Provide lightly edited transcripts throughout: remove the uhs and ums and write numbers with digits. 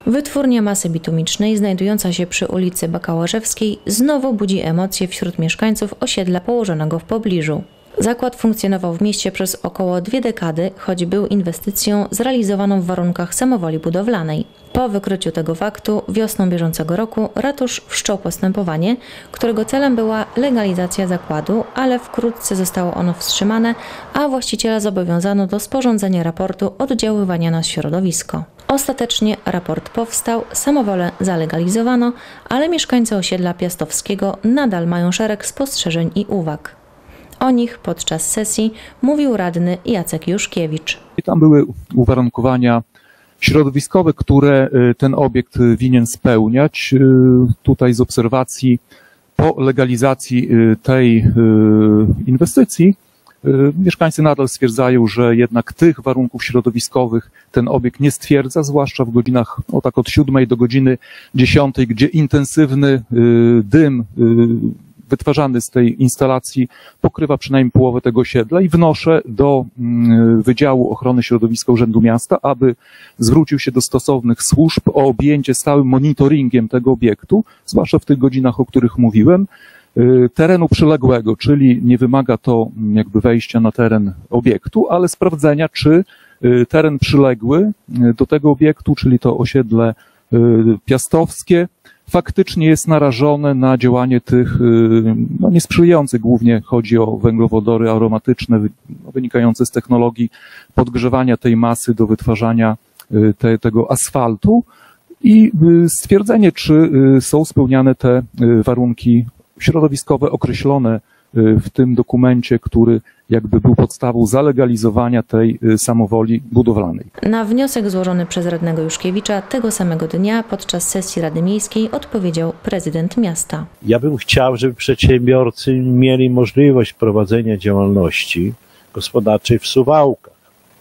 Wytwórnia masy bitumicznej znajdująca się przy ulicy Bakałażewskiej znowu budzi emocje wśród mieszkańców osiedla położonego w pobliżu. Zakład funkcjonował w mieście przez około 2 dekady, choć był inwestycją zrealizowaną w warunkach samowoli budowlanej. Po wykryciu tego faktu wiosną bieżącego roku ratusz wszczął postępowanie, którego celem była legalizacja zakładu, ale wkrótce zostało ono wstrzymane, a właściciela zobowiązano do sporządzenia raportu oddziaływania na środowisko. Ostatecznie raport powstał, samowolę zalegalizowano, ale mieszkańcy osiedla Piastowskiego nadal mają szereg spostrzeżeń i uwag. O nich podczas sesji mówił radny Jacek Juszkiewicz. Tam były uwarunkowania środowiskowe, które ten obiekt winien spełniać. Tutaj z obserwacji po legalizacji tej inwestycji mieszkańcy nadal stwierdzają, że jednak tych warunków środowiskowych ten obiekt nie stwierdza, zwłaszcza w godzinach tak od 7 do godziny 10, gdzie intensywny dym wytwarzany z tej instalacji pokrywa przynajmniej połowę tego osiedla i wnoszę do Wydziału Ochrony Środowiska Urzędu Miasta, aby zwrócił się do stosownych służb o objęcie stałym monitoringiem tego obiektu, zwłaszcza w tych godzinach, o których mówiłem, terenu przyległego, czyli nie wymaga to jakby wejścia na teren obiektu, ale sprawdzenia, czy teren przyległy do tego obiektu, czyli to osiedle piastowskie, faktycznie jest narażone na działanie tych niesprzyjających. Głównie chodzi o węglowodory aromatyczne wynikające z technologii podgrzewania tej masy do wytwarzania tego asfaltu i stwierdzenie, czy są spełniane te warunki środowiskowe określone w tym dokumencie, który jakby był podstawą zalegalizowania tej samowoli budowlanej. Na wniosek złożony przez radnego Juszkiewicza tego samego dnia podczas sesji Rady Miejskiej odpowiedział prezydent miasta. Ja bym chciał, żeby przedsiębiorcy mieli możliwość prowadzenia działalności gospodarczej w Suwałkach,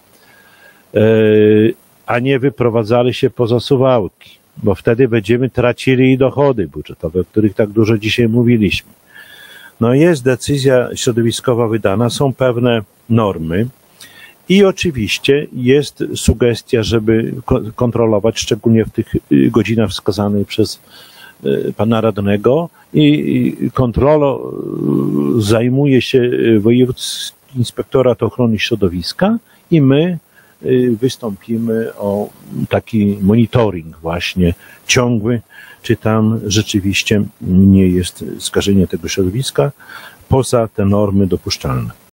a nie wyprowadzali się poza Suwałki, bo wtedy będziemy tracili dochody budżetowe, o których tak dużo dzisiaj mówiliśmy. No jest decyzja środowiskowa wydana, są pewne normy i oczywiście jest sugestia, żeby kontrolować, szczególnie w tych godzinach wskazanych przez pana radnego i kontrolą zajmuje się Wojewódzki Inspektorat Ochrony Środowiska i my wystąpimy o taki monitoring właśnie ciągły, czy tam rzeczywiście nie jest skażenie tego środowiska poza te normy dopuszczalne.